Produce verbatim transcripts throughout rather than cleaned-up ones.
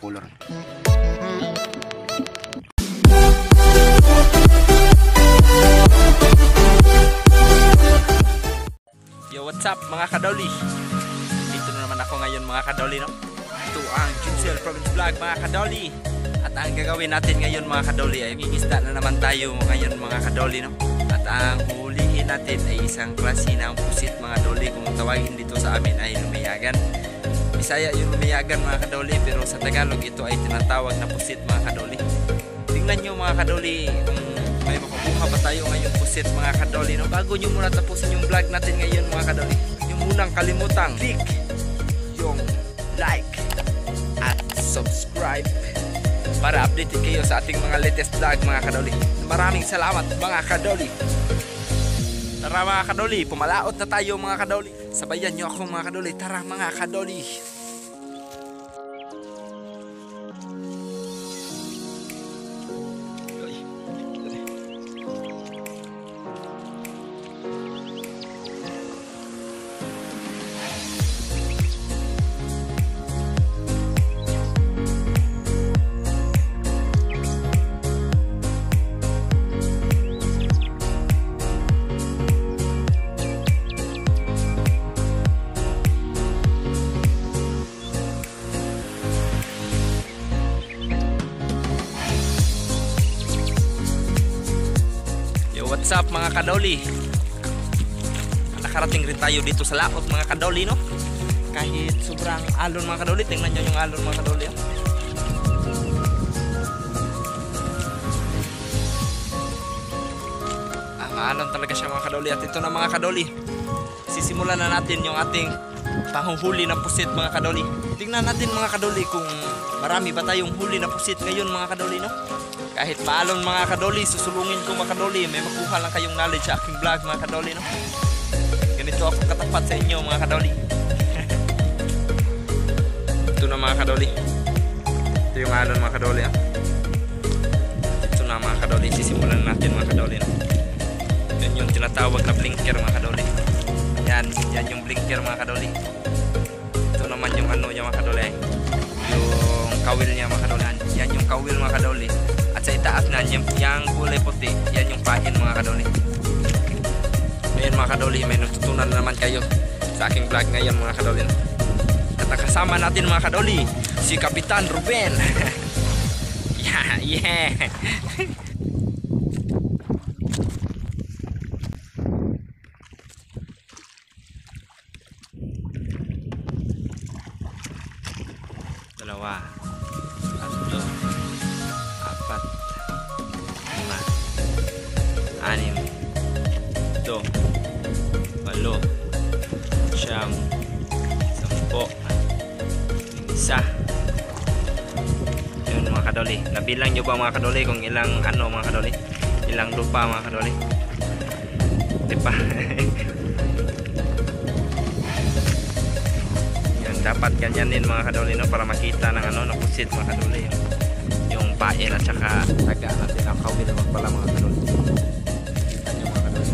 color. Yo, what's up mga kadoli? Dito na naman ako ngayon mga kadoli, no? Ito ang Jinsel Province Vlog mga kadoli. At ang gagawin natin ngayon mga kadoli ay gigisda na naman tayo ngayon mga kadoli, no? At ang hulihin natin ay isang klase ng pusit mga doli. Kung tawagin dito sa amin ay lumiyagan. Bisaya yung lumiyagan mga kadoli, pero sa Tagalog ito ay tinatawag na pusit mga kadoli. Tingnan nyo mga kadoli kung may makukuha pa tayo ngayong pusit mga kadoli, no? Bago nyo muna tapusin yung vlog natin ngayon mga kadoli, yung munang kalimutang click yung like at subscribe para updated kayo sa ating mga latest vlog mga kadoli. Maraming salamat mga kadoli. Tara mga kadoli, pumalaot na tayo mga kadoli. Sabayan nyo ako mga kadoli. Tara mga kadoli. What's up mga kadoli? Nakarating rin tayo dito sa laot mga kadoli, no? Kahit sobrang alon mga kadoli. Tingnan nyo yung alon mga kadoli, oh. Ah, maalon talaga siya mga kadoli. At ito na mga kadoli, sisimulan na natin yung ating panghuhuli ng pusit mga kadoli. Tingnan natin mga kadoli kung marami ba tayong huli na pusit ngayon mga kadoli, no? Kahit maalon mga kadoli, susulungin ko mga kadoli. May makuha lang kayong knowledge sa aking vlog mga kadoli, no? Ganito ako katapat sa inyo mga kadoli. Ito na mga kadoli. Ito yung alon mga kadoli, ah. Ito na mga kadoli, sisimulan natin mga kadoli, no? Yan yung tinatawag na blinker mga kadoli. Yan, yan yung blinker mga kadoli. Ito naman yung ano niya mga kadoli, eh. Yung kawil niya mga kadoli. Yan yung kawil mga kadoli. Sa itaas na yung, yung kulay puti, yan yung pahin mga kadoli. Ngayon mga kadoli, may natutunan na naman kayo sa aking vlog ngayon mga kadoli. At kasama natin mga kadoli, si Kapitan Ruben. Yeah, yeah. Dalawa, tatlo, apat, lima, anim, ito, walo, siyam, sampo, isa. Yun mga kadoli. Nabilang nyo ba mga kadoli kung ilang ano mga kadoli? Ilang lupa mga kadoli? Diba? Yan, dapat ganyanin mga kadoli, no? Para makita ng ano, napusit mga kadoli. Yung pail at saka taga natin ang kawil naman pala mga kadoli. Kita nyo mga kadoli.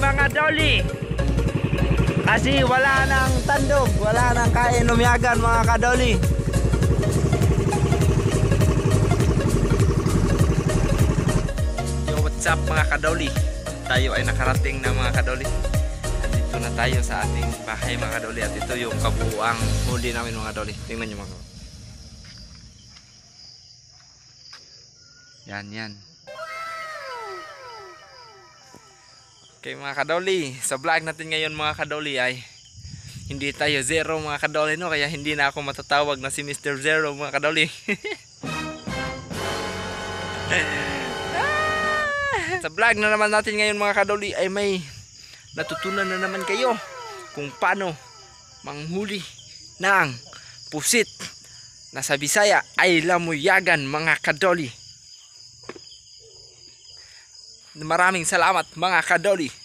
mga kadoli. Kasi wala nang tandog, wala nang kain umiyagan mga kadoli. Yo, what's up mga kadoli? Tayo ay nakarating na mga kadoli. Dito na tayo sa ating bahay mga kadoli. At ito yung kabuuang huli namin mga kadoli. Tingnan nyo mga kadoli. Yan, yan. Okay mga kadoli, sa vlog natin ngayon mga kadoli ay hindi tayo zero mga kadoli, no? Kaya hindi na ako matatawag na si Mister Zero mga kadoli. Sa vlog na naman natin ngayon mga kadoli ay may natutunan na naman kayo kung paano manghuli ng pusit na sa Bisaya ay lamuyagan mga kadoli. Maraming salamat mga kadoli.